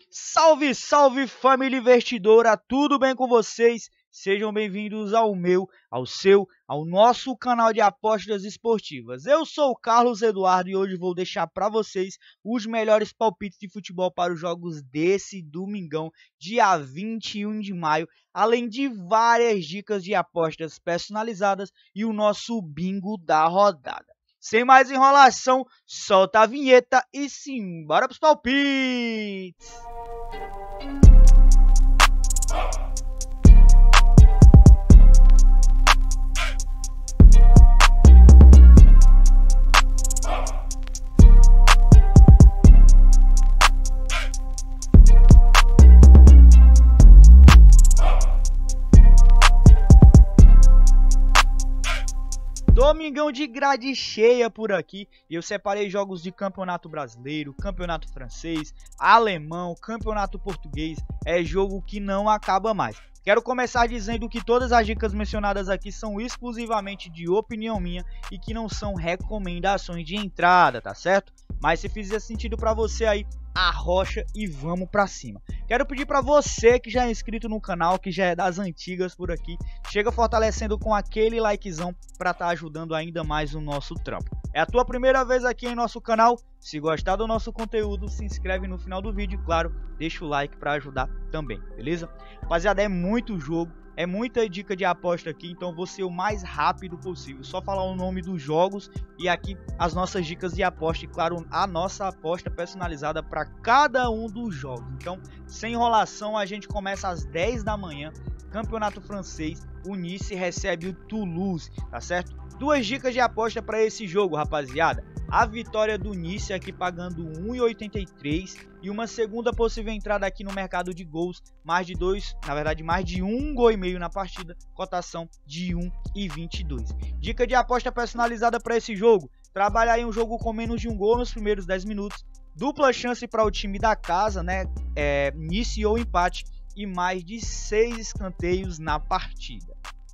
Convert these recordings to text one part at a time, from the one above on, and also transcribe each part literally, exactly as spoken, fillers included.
Salve, salve família investidora, tudo bem com vocês? Sejam bem-vindos ao meu, ao seu, ao nosso canal de apostas esportivas. Eu sou o Carlos Eduardo e hoje vou deixar para vocês os melhores palpites de futebol para os jogos desse domingão, dia vinte e um de maio, além de várias dicas de apostas personalizadas e o nosso bingo da rodada. Sem mais enrolação, solta a vinheta e simbora para os palpites! Domingão de grade cheia por aqui e eu separei jogos de campeonato brasileiro, campeonato francês, alemão, campeonato português. É jogo que não acaba mais. Quero começar dizendo que todas as dicas mencionadas aqui são exclusivamente de opinião minha e que não são recomendações de entrada, tá certo? Mas se fizer sentido para você aí, arrocha e vamos pra cima. Quero pedir para você que já é inscrito no canal, que já é das antigas por aqui, chega fortalecendo com aquele likezão para estar tá ajudando ainda mais o nosso trampo. É a tua primeira vez aqui em nosso canal? Se gostar do nosso conteúdo, se inscreve no final do vídeo e claro, deixa o like para ajudar também, beleza? Rapaziada, é muito jogo. É muita dica de aposta aqui, então vou ser o mais rápido possível. Só falar o nome dos jogos e aqui as nossas dicas de aposta e, claro, a nossa aposta personalizada para cada um dos jogos. Então, sem enrolação, a gente começa às dez da manhã. Campeonato francês, o Nice recebe o Toulouse, tá certo? Duas dicas de aposta para esse jogo, rapaziada. A vitória do Nice aqui pagando um e oitenta e três e uma segunda possível entrada aqui no mercado de gols, mais de dois, na verdade mais de um gol e meio na partida, cotação de um e vinte e dois. Dica de aposta personalizada para esse jogo: trabalhar em um jogo com menos de um gol nos primeiros dez minutos, dupla chance para o time da casa, né? É, Nice ou empate e mais de seis escanteios na partida.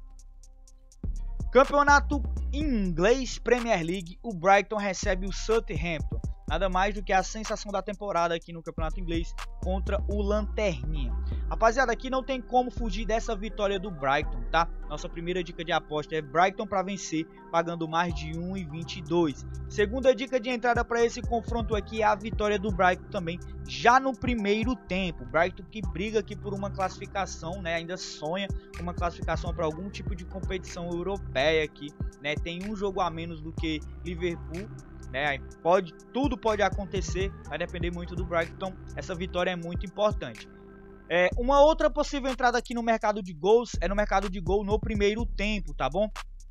Campeonato inglês, Premier League, o Brighton recebe o Southampton. Nada mais do que a sensação da temporada aqui no campeonato inglês contra o Lanterninha. Rapaziada, aqui não tem como fugir dessa vitória do Brighton, tá? Nossa primeira dica de aposta é Brighton para vencer, pagando mais de um e vinte e dois. Segunda dica de entrada para esse confronto aqui é a vitória do Brighton também, já no primeiro tempo. Brighton que briga aqui por uma classificação, né? Ainda sonha com uma classificação para algum tipo de competição europeia aqui, né? Tem um jogo a menos do que Liverpool. É, pode, tudo pode acontecer, vai depender muito do Brighton, então essa vitória é muito importante. É, uma outra possível entrada aqui no mercado de gols é no mercado de gol no primeiro tempo, tá bom?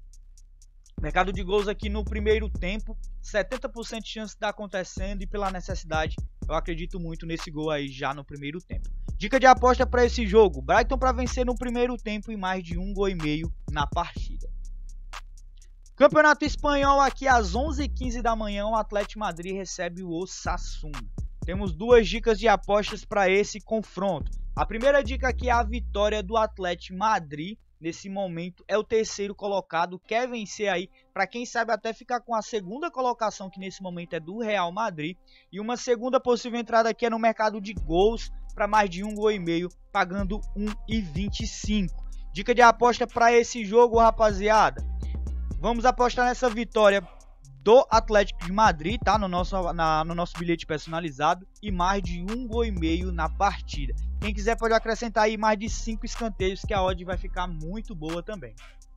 Mercado de gols aqui no primeiro tempo, setenta por cento de chance de estar acontecendo e pela necessidade, eu acredito muito nesse gol aí já no primeiro tempo. Dica de aposta para esse jogo: Brighton para vencer no primeiro tempo e mais de um gol e meio na partida. Campeonato espanhol aqui às onze e quinze da manhã, o Atlético Madrid recebe o Osasuna. Temos duas dicas de apostas para esse confronto. A primeira dica aqui é a vitória do Atlético Madrid. Nesse momento é o terceiro colocado, quer vencer aí para quem sabe até ficar com a segunda colocação, que nesse momento é do Real Madrid. E uma segunda possível entrada aqui é no mercado de gols para mais de um gol e meio, pagando um e vinte e cinco. Dica de aposta para esse jogo, rapaziada: vamos apostar nessa vitória do Atlético de Madrid, tá? No nosso, na, no nosso bilhete personalizado e mais de um gol e meio na partida. Quem quiser pode acrescentar aí mais de cinco escanteios, que a odd vai ficar muito boa também.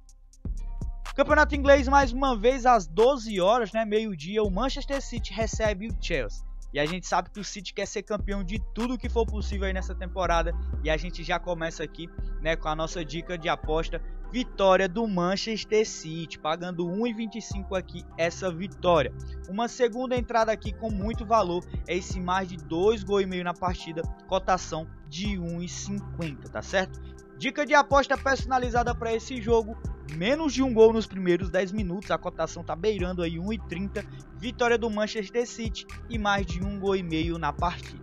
Campeonato inglês mais uma vez às doze horas, né? Meio-dia, o Manchester City recebe o Chelsea. E a gente sabe que o City quer ser campeão de tudo que for possível aí nessa temporada. E a gente já começa aqui, né, com a nossa dica de aposta: vitória do Manchester City, pagando um e vinte e cinco aqui essa vitória. Uma segunda entrada aqui com muito valor é esse mais de dois gols e meio na partida, cotação de um e cinquenta, tá certo? Dica de aposta personalizada para esse jogo: menos de um gol nos primeiros dez minutos, a cotação tá beirando aí um e trinta, vitória do Manchester City e mais de um gol e meio na partida.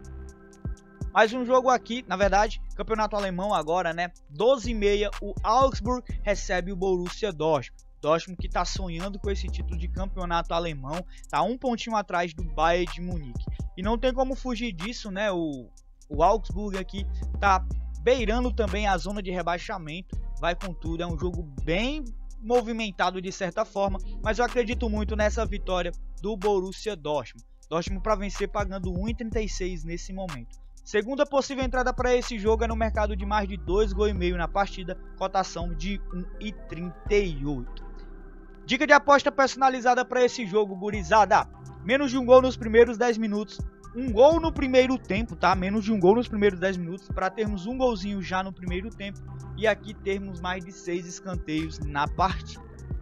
Mais um jogo aqui, na verdade, campeonato alemão agora, né? doze e meia, o Augsburg recebe o Borussia Dortmund. Dortmund que tá sonhando com esse título de campeonato alemão, tá um pontinho atrás do Bayern de Munique. E não tem como fugir disso, né? O O Augsburg aqui tá beirando também a zona de rebaixamento, vai com tudo, é um jogo bem movimentado de certa forma, mas eu acredito muito nessa vitória do Borussia Dortmund. Dortmund para vencer pagando um e trinta e seis nesse momento. Segunda possível entrada para esse jogo é no mercado de mais de dois gols e meio na partida, cotação de um e trinta e oito. Dica de aposta personalizada para esse jogo, gurizada. Menos de um gol nos primeiros dez minutos. Um gol no primeiro tempo, tá? Menos de um gol nos primeiros dez minutos, para termos um golzinho já no primeiro tempo. E aqui termos mais de seis escanteios na partida.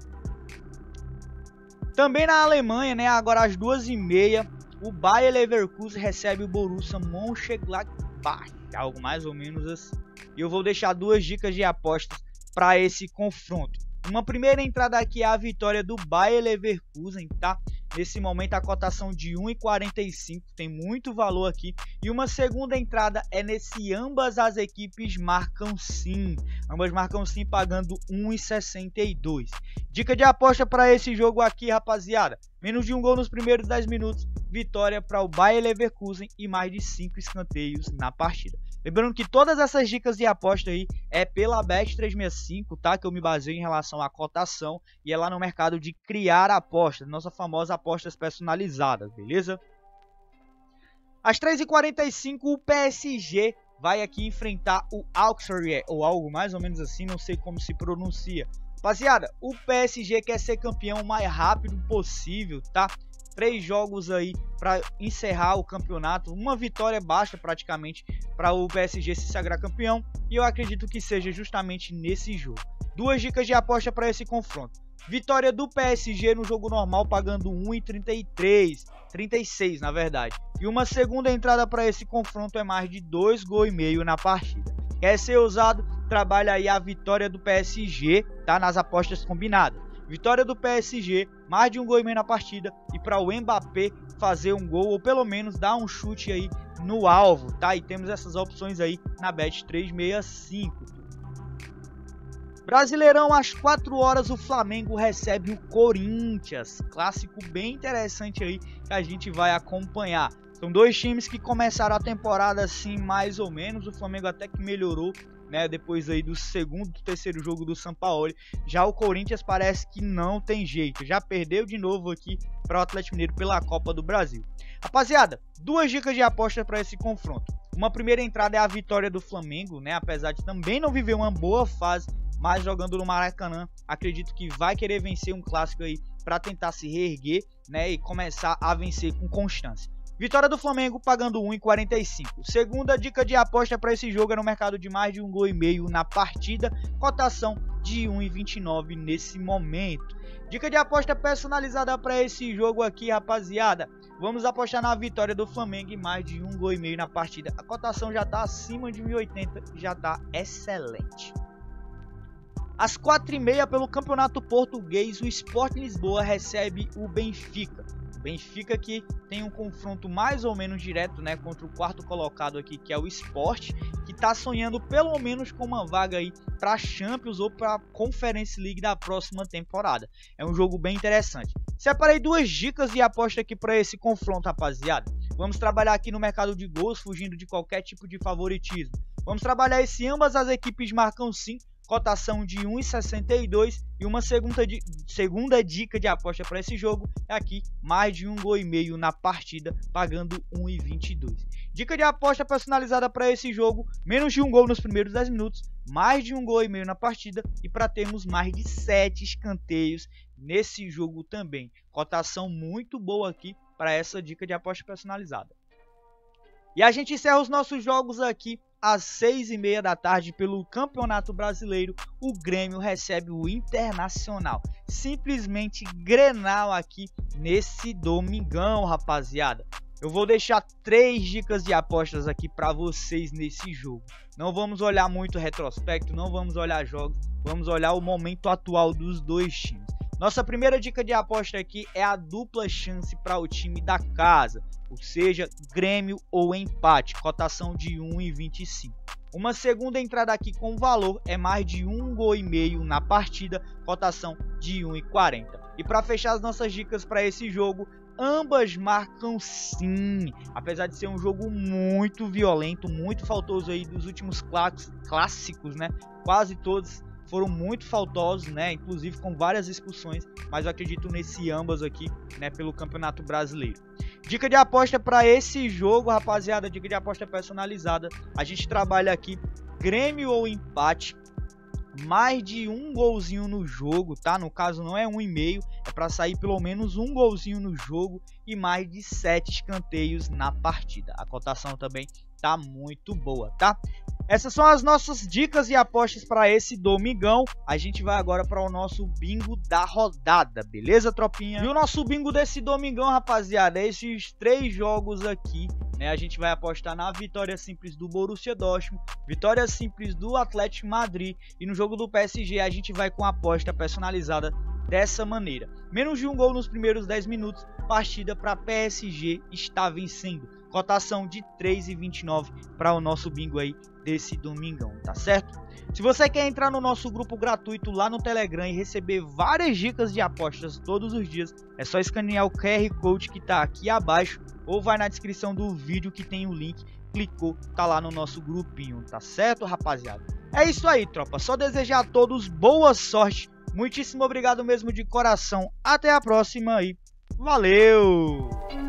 Também na Alemanha, né? Agora às duas e meia, o Bayer Leverkusen recebe o Borussia Mönchengladbach. Algo mais ou menos assim. E eu vou deixar duas dicas de apostas para esse confronto. Uma primeira entrada aqui é a vitória do Bayer Leverkusen, tá? Nesse momento a cotação de um e quarenta e cinco, tem muito valor aqui. E uma segunda entrada é nesse ambas as equipes marcam sim. Ambas marcam sim pagando um e sessenta e dois. Dica de aposta para esse jogo aqui, rapaziada. Menos de um gol nos primeiros dez minutos. Vitória para o Bayer Leverkusen e mais de cinco escanteios na partida. Lembrando que todas essas dicas de aposta aí é pela Bet trezentos e sessenta e cinco, tá? Que eu me baseio em relação à cotação e é lá no mercado de criar apostas, nossa famosa apostas personalizadas, beleza? Às três e quarenta e cinco o P S G vai aqui enfrentar o Auxerre, ou algo mais ou menos assim, não sei como se pronuncia. Rapaziada, o P S G quer ser campeão o mais rápido possível, tá? Três jogos aí para encerrar o campeonato. Uma vitória basta praticamente para o P S G se sagrar campeão. E eu acredito que seja justamente nesse jogo. Duas dicas de aposta para esse confronto. Vitória do P S G no jogo normal pagando um e trinta e três. trinta e seis na verdade. E uma segunda entrada para esse confronto é mais de dois gols e meio na partida. Quer ser ousado? Trabalha aí a vitória do P S G, tá? Nas apostas combinadas. Vitória do P S G, mais de um gol e meio na partida. E para o Mbappé fazer um gol ou pelo menos dar um chute aí no alvo, tá? E temos essas opções aí na Bet trezentos e sessenta e cinco. Brasileirão, às quatro horas, o Flamengo recebe o Corinthians. Clássico bem interessante aí que a gente vai acompanhar. São dois times que começaram a temporada assim mais ou menos. O Flamengo até que melhorou, né, depois aí do segundo, do terceiro jogo do Sampaoli. Já o Corinthians parece que não tem jeito, já perdeu de novo aqui para o Atlético Mineiro pela Copa do Brasil. Rapaziada, duas dicas de aposta para esse confronto. Uma primeira entrada é a vitória do Flamengo, né, apesar de também não viver uma boa fase, mas jogando no Maracanã, acredito que vai querer vencer um clássico aí para tentar se reerguer, né, e começar a vencer com constância. Vitória do Flamengo pagando um e quarenta e cinco. Segunda dica de aposta para esse jogo é no mercado de mais de um gol e meio na partida. Cotação de um e vinte e nove nesse momento. Dica de aposta personalizada para esse jogo aqui, rapaziada. Vamos apostar na vitória do Flamengo e mais de um gol e meio na partida. A cotação já está acima de um e oitenta, já está excelente. Às quatro e meia pelo Campeonato Português, o Sport Lisboa recebe o Benfica. Benfica que tem um confronto mais ou menos direto, né, contra o quarto colocado aqui, que é o Sport, que está sonhando pelo menos com uma vaga aí para a Champions ou para a Conference League da próxima temporada. É um jogo bem interessante. Separei duas dicas de aposta aqui para esse confronto, rapaziada. Vamos trabalhar aqui no mercado de gols, fugindo de qualquer tipo de favoritismo. Vamos trabalhar esse ambas as equipes marcam sim. Cotação de um e sessenta e dois e uma segunda, di segunda dica de aposta para esse jogo é aqui mais de um gol e meio na partida pagando um e vinte e dois. Dica de aposta personalizada para esse jogo, menos de um gol nos primeiros dez minutos, mais de um gol e meio na partida e para termos mais de sete escanteios nesse jogo também. Cotação muito boa aqui para essa dica de aposta personalizada. E a gente encerra os nossos jogos aqui às seis e meia da tarde pelo Campeonato Brasileiro. O Grêmio recebe o Internacional. Simplesmente Grenal aqui nesse domingão, rapaziada. Eu vou deixar três dicas de apostas aqui para vocês nesse jogo. Não vamos olhar muito retrospecto, não vamos olhar jogos, vamos olhar o momento atual dos dois times. Nossa primeira dica de aposta aqui é a dupla chance para o time da casa, ou seja, Grêmio ou empate, cotação de um e vinte e cinco. Uma segunda entrada aqui com valor é mais de um gol e meio na partida, cotação de um e quarenta. E para fechar as nossas dicas para esse jogo, ambas marcam sim, apesar de ser um jogo muito violento, muito faltoso aí dos últimos clássicos, né? Quase todos foram muito faltosos, né? Inclusive com várias expulsões, mas eu acredito nesse ambas aqui, né? Pelo Campeonato Brasileiro. Dica de aposta para esse jogo, rapaziada, dica de aposta personalizada. A gente trabalha aqui Grêmio ou empate, mais de um golzinho no jogo, tá? No caso não é um e meio, é para sair pelo menos um golzinho no jogo e mais de sete escanteios na partida. A cotação também tá muito boa, tá? Essas são as nossas dicas e apostas para esse domingão. A gente vai agora para o nosso bingo da rodada, beleza, tropinha? E o nosso bingo desse domingão, rapaziada, é esses três jogos aqui, né? A gente vai apostar na vitória simples do Borussia Dortmund, vitória simples do Atlético Madrid, e no jogo do P S G a gente vai com a aposta personalizada dessa maneira. Menos de um gol nos primeiros dez minutos, partida para P S G está vencendo. Cotação de três e vinte e nove para o nosso bingo aí desse domingão, tá certo? Se você quer entrar no nosso grupo gratuito lá no Telegram e receber várias dicas de apostas todos os dias, é só escanear o Q R Code que tá aqui abaixo ou vai na descrição do vídeo que tem o link, clicou, tá lá no nosso grupinho, tá certo, rapaziada? É isso aí, tropa, só desejar a todos boa sorte, muitíssimo obrigado mesmo de coração, até a próxima e valeu!